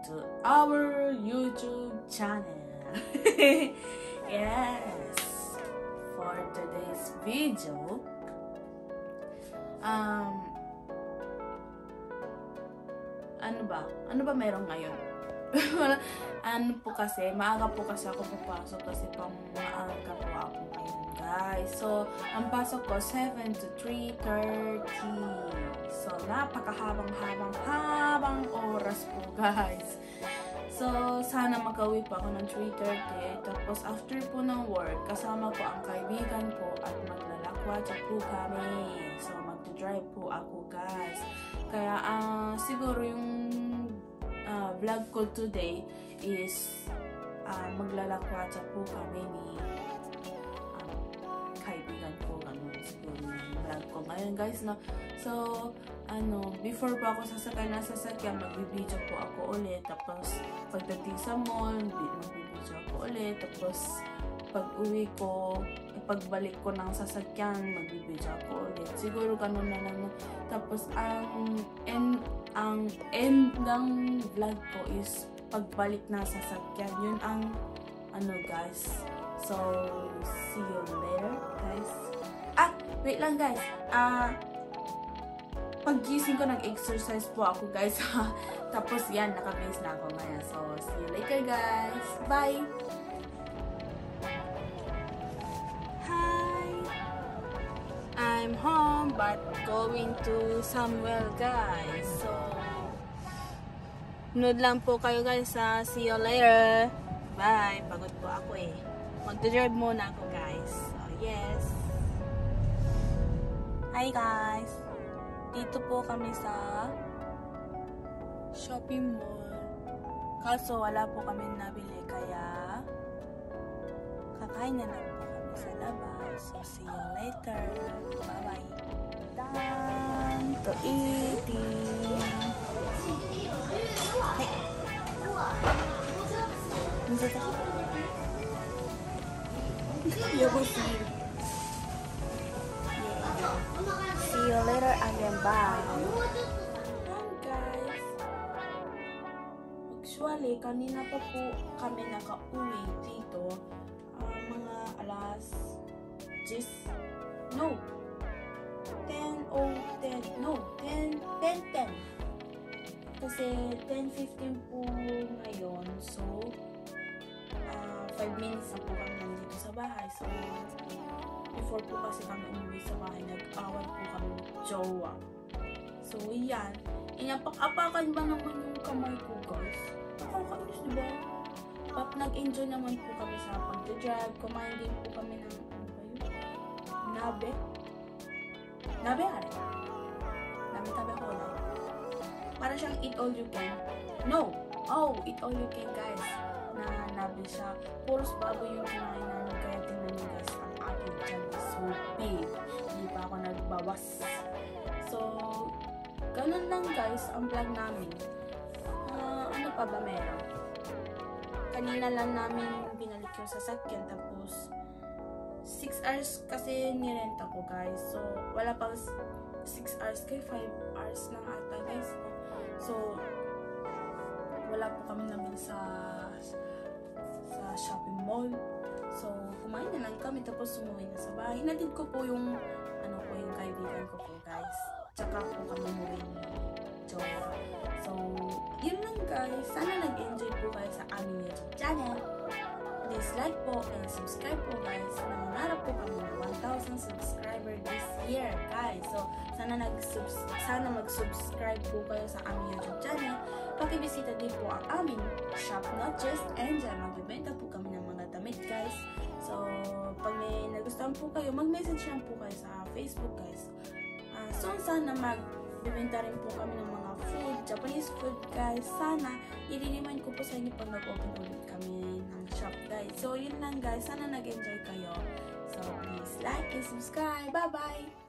to our YouTube channel. Yes, for today's video, ano ba meron ngayon? Ano po kasi, maaga po kasi ako papasok kasi pang maaga po ako ngayon, guys. So, ang pasok ko 7 to 3:30. So, napakahabang oras po, guys. So, sana makauwi po ako ng 3:30. Tapos, after po ng work, kasama po ang kaibigan ko at maglalakwatsa po kami. So, mag-drive po ako, guys. Kaya, siguro yung vlog ko today is maglalakwatsa po kami ni kaibigan ko. Siguro yung vlog ko ngayon, guys, no? So, before pa ako sasakay na sasakyan, magbibideo po ako ulit. Tapos, pagdating sa mall, magbibideo ako ulit. Tapos, pag-uwi ko, pagbalik ko ng sasakyan, magbibideo ako ulit. Siguro ganun na lang. Tapos, ang end ng vlog ko is pagbalik na sasakyan. Yun ang guys. So, see you later, guys. Wait lang, guys. Pag-gising ko, nag-exercise po ako, guys. Tapos, yan, naka-base na ako ngayon. So, see you later, guys. Bye! I'm home but going to somewhere, guys. So, nood lang po kayo, guys. See you later. Bye. Pagod po ako eh. Mag-drive muna ako, guys. So, yes. Hi, guys. Dito po kami sa shopping mall. Kaso wala po kami nabili, kaya kakain na lang po kami sa labas. So, see you later. Bye-bye. Time to eating. Hey. See you later again. Bye. Guys. Actually, kanina pa po kami nakauwi dito. Mga alas 10. No. 10:10. Kasi 10:15 po ngayon. So, 5 minutes na po kami nandito sa bahay. So, before po kasi kami umuwi sa bahay, nag-away po kami ng jowa. So, yan. Inapak-apakan ba naman yung kamay ko, guys? Nakakainis, diba? But nag-enjoy naman po kami sa pag-drive. Kumain din po kami ng nabe ko na. Para siyang eat all you can. No! Oh, eat all you can, guys. Na nabe siya. Puros baboy yung kinain namin. Kaya tingnan nyo, guys, ang aking dyan is so big. Hindi pa ako nagbawas. So, ganun lang, guys, ang vlog namin. Ano pa ba meron? Kanina lang namin binalik yung sasakyan. Tapos, 6 hours kasi nirenta ko, guys. So, wala pa 6 hours kay 5 hours na ata, guys. So, wala po kami namin sa shopping mall. So, kumain na lang kami tapos umuwi na sa bahay. Hinatid ko po yung yung kaibigan ko po, guys. Tsaka po kami umuwi ni Joya. So, yun lang, guys. Sana nag-enjoy po kayo sa aming YouTube channel. Please like po and subscribe po, guys. Nangarap po kami ng 1,000 subscriber this year, guys. So, sana mag-subscribe po kayo sa aming YouTube channel. Pakibisita din po ang aming shop, not just Angel. Magbibenta po kami ng mga damit, guys. So, pag may nagustuhan po kayo, mag-message lang po kayo sa Facebook, guys. So, sana magbibenta rin po kami ng mga food, Japanese food, guys. Sana, i-remind ko po sa inyo pag nag-open ulit kami ng shop, guys. So, yun lang, guys. Sana nag-enjoy kayo. So, please like and subscribe. Bye-bye!